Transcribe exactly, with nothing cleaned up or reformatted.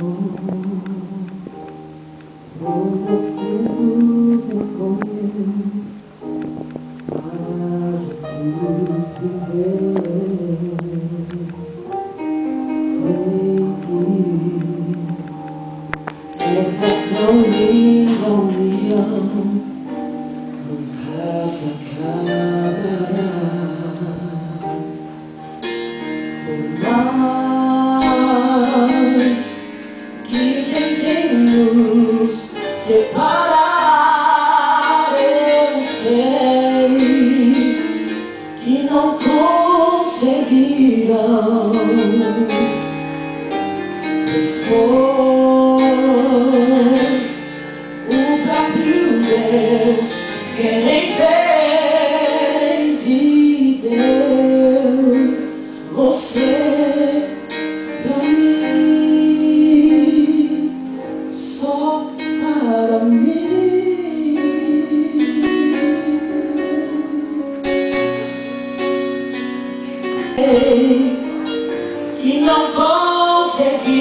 Essa tão linda união nunca se acabará. Por mais que tentemos separar, eu sei que não conseguirão. Pois foi o próprio Deus quem fez e deu você pra mim, só para mim. Sei que não consegui